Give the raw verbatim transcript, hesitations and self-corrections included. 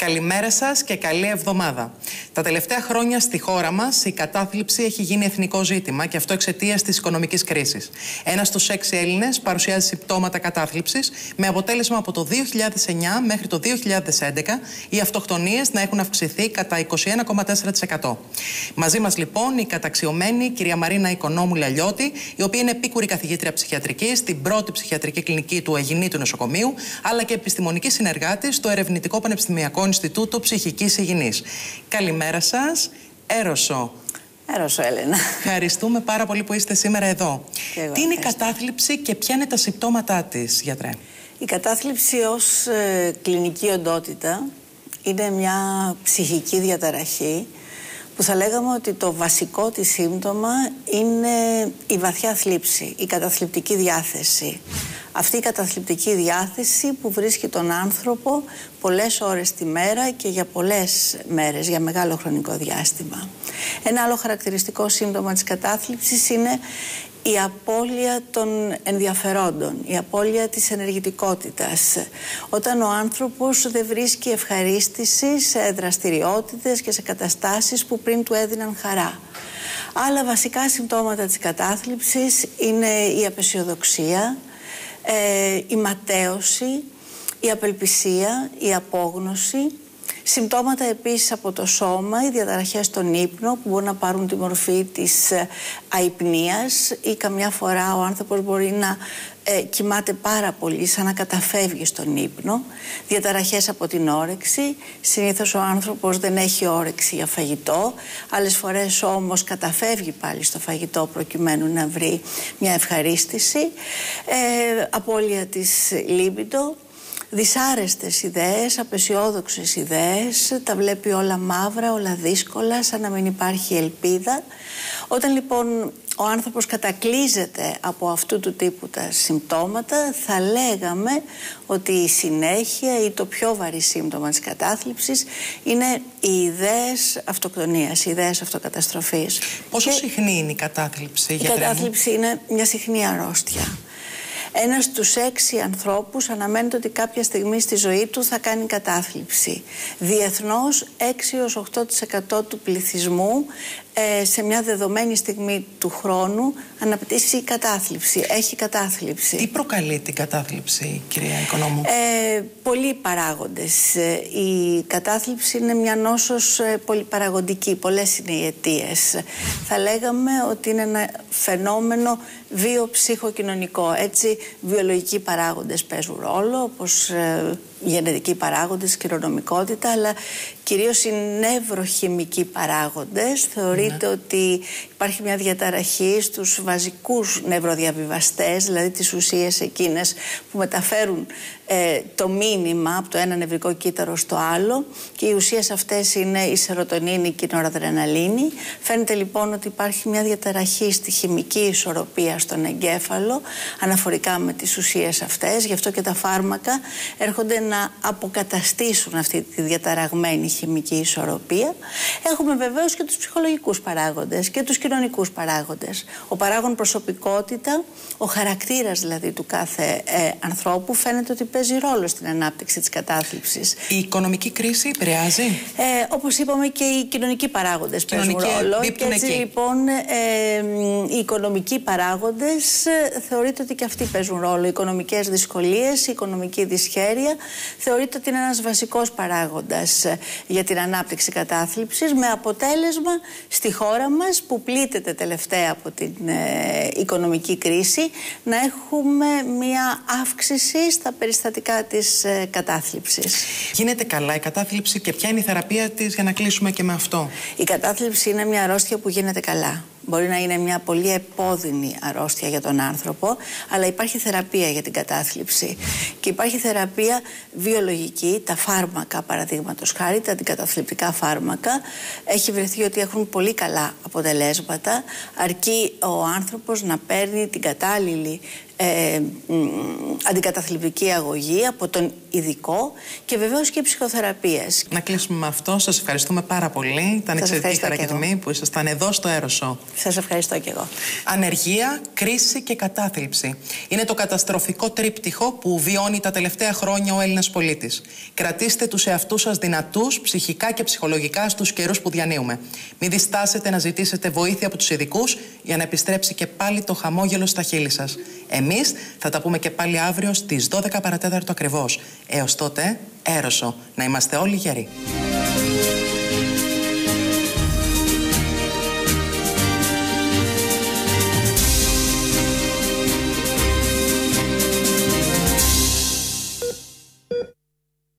Καλημέρα σας και καλή εβδομάδα. Τα τελευταία χρόνια στη χώρα μας η κατάθλιψη έχει γίνει εθνικό ζήτημα και αυτό εξαιτίας της οικονομικής κρίσης. Ένας στους έξι Έλληνες παρουσιάζει συμπτώματα κατάθλιψης, με αποτέλεσμα από το δύο χιλιάδες εννιά μέχρι το δύο χιλιάδες έντεκα οι αυτοκτονίες να έχουν αυξηθεί κατά είκοσι ένα κόμμα τέσσερα τοις εκατό. Μαζί μας λοιπόν η καταξιωμένη κυρία Μαρίνα Οικονόμου Λαλιώτη, η οποία είναι επίκουρη καθηγήτρια ψυχιατρικής στην πρώτη ψυχιατρική κλινική του Αιγινήτου Νοσοκομείου, αλλά και επιστημονική συνεργάτης στο Ερευνητικό Πανεπιστημιακό Ινστιτούτο Ψυχικής Υγιεινής. Καλημέρα σας, Έρωσο. Έρωσο, Έλενα. Ευχαριστούμε πάρα πολύ που είστε σήμερα εδώ. Τι είναι η κατάθλιψη και ποια είναι τα συμπτώματά της, γιατρέ? Η κατάθλιψη ως ε, κλινική οντότητα είναι μια ψυχική διαταραχή που θα λέγαμε ότι το βασικό της σύμπτωμα είναι η βαθιά θλίψη, η καταθλιπτική διάθεση. Αυτή η καταθλιπτική διάθεση που βρίσκει τον άνθρωπο πολλές ώρες τη μέρα και για πολλές μέρες, για μεγάλο χρονικό διάστημα. Ένα άλλο χαρακτηριστικό σύμπτωμα της κατάθλιψης είναι η απώλεια των ενδιαφερόντων, η απώλεια της ενεργητικότητας. Όταν ο άνθρωπος δεν βρίσκει ευχαρίστηση σε δραστηριότητες και σε καταστάσεις που πριν του έδιναν χαρά. Άλλα βασικά συμπτώματα της κατάθλιψης είναι η απεσιοδοξία, ε, η ματαίωση, η απελπισία, η απόγνωση. Συμπτώματα επίσης από το σώμα, οι διαταραχές στον ύπνο που μπορούν να πάρουν τη μορφή της αϊπνίας ή καμιά φορά ο άνθρωπος μπορεί να ε, κοιμάται πάρα πολύ, σαν να καταφεύγει στον ύπνο. Διαταραχές από την όρεξη, συνήθως ο άνθρωπος δεν έχει όρεξη για φαγητό, άλλες φορές όμως καταφεύγει πάλι στο φαγητό προκειμένου να βρει μια ευχαρίστηση. Ε, απώλεια της λίμπιντο. Δυσάρεστες ιδέες, απεσιόδοξες ιδέες, τα βλέπει όλα μαύρα, όλα δύσκολα, σαν να μην υπάρχει ελπίδα. Όταν λοιπόν ο άνθρωπος κατακλείζεται από αυτού του τύπου τα συμπτώματα, θα λέγαμε ότι η συνέχεια ή το πιο βαρύ σύμπτωμα της κατάθλιψης είναι οι ιδέες αυτοκτονίας, οι ιδέες αυτοκαταστροφής. Πόσο και συχνή είναι η κατάθλιψη, η γιατρέ μου? κατάθλιψη είναι μια συχνή αρρώστια. Ένας στους έξι ανθρώπους αναμένεται ότι κάποια στιγμή στη ζωή του θα κάνει κατάθλιψη. Διεθνώς έξι έως οκτώ τοις εκατό του πληθυσμού ε, σε μια δεδομένη στιγμή του χρόνου αναπτύσσει κατάθλιψη, έχει κατάθλιψη. Τι προκαλεί την κατάθλιψη, κυρία Οικονόμου? Ε, πολλοί παράγοντες. Η κατάθλιψη είναι μια νόσος πολυπαραγοντική, πολλές είναι οι αιτίες. Θα λέγαμε ότι είναι ένα φαινόμενο βιοψυχοκοινωνικό. Έτσι, βιολογικοί παράγοντες παίζουν ρόλο, όπως ε, γενετικοί παράγοντες, κληρονομικότητα, αλλά κυρίως οι νευροχημικοί παράγοντες. Θεωρείται ναι. ότι υπάρχει μια διαταραχή στους βασικούς νευροδιαβιβαστές, δηλαδή τις ουσίες εκείνες που μεταφέρουν ε, το μήνυμα από το ένα νευρικό κύτταρο στο άλλο, και οι ουσίες αυτές είναι η σερωτονίνη και η νοradrenalίνη. Φαίνεται λοιπόν ότι υπάρχει μια διαταραχή στη χημική ισορροπία στον εγκέφαλο αναφορικά με τις ουσίες αυτές, γι' αυτό και τα φάρμακα έρχονται να αποκαταστήσουν αυτή τη διαταραγμένη χημική ισορροπία. Έχουμε βεβαίως και τους ψυχολογικούς παράγοντες και τους κοινωνικούς παράγοντες. Ο παράγον προσωπικότητα, ο χαρακτήρας δηλαδή του κάθε ε, ανθρώπου, φαίνεται ότι παίζει ρόλο στην ανάπτυξη της κατάθλιψης. Η οικονομική κρίση επηρεάζει? Ε, όπως είπαμε, και οι κοινωνικοί παράγοντες παίζουν ρόλο. Και έτσι εκεί. λοιπόν ε, οι οικονομικοί παράγοντες ε, θεωρείται ότι και αυτοί παίζουν ρόλο. Οι οικονομικές δυσκολίες, η οικονομική δυσχέρεια θεωρείται ότι είναι ένας βασικός παράγοντας ε, για την ανάπτυξη κατάθλιψης, με αποτέλεσμα στη χώρα μας που πλήττεται τελευταία από την ε, οικονομική κρίση να έχουμε μια αύξηση στα περιστατικά της ε, κατάθλιψης. Γίνεται καλά η κατάθλιψη και ποια είναι η θεραπεία της, για να κλείσουμε και με αυτό? Η κατάθλιψη είναι μια αρρώστια που γίνεται καλά. Μπορεί να είναι μια πολύ επώδυνη αρρώστια για τον άνθρωπο, αλλά υπάρχει θεραπεία για την κατάθλιψη. Και υπάρχει θεραπεία βιολογική, τα φάρμακα παραδείγματος χάρη, τα αντικαταθλιπτικά φάρμακα. Έχει βρεθεί ότι έχουν πολύ καλά αποτελέσματα, αρκεί ο άνθρωπος να παίρνει την κατάλληλη ε, αντικαταθλιπτική αγωγή από τον ειδικό και βεβαίως και ψυχοθεραπείες. Να κλείσουμε με αυτό. Σας ευχαριστούμε πάρα πολύ. Ήταν εξαιρετική χαρά και τιμή που ήσασταν εδώ στο Aero Show. Σας ευχαριστώ και εγώ. Ανεργία, κρίση και κατάθλιψη. Είναι το καταστροφικό τρίπτυχο που βιώνει τα τελευταία χρόνια ο Έλληνας πολίτης. Κρατήστε τους εαυτούς σας δυνατούς, ψυχικά και ψυχολογικά, στους καιρούς που διανύουμε. Μην διστάσετε να ζητήσετε βοήθεια από τους ειδικούς για να επιστρέψει και πάλι το χαμόγελο στα χείλη σας. Εμείς θα τα πούμε και πάλι αύριο στις δώδεκα παρατέταρτο ακριβώς. Έως τότε, Aero Show. Να είμαστε όλοι γεροί.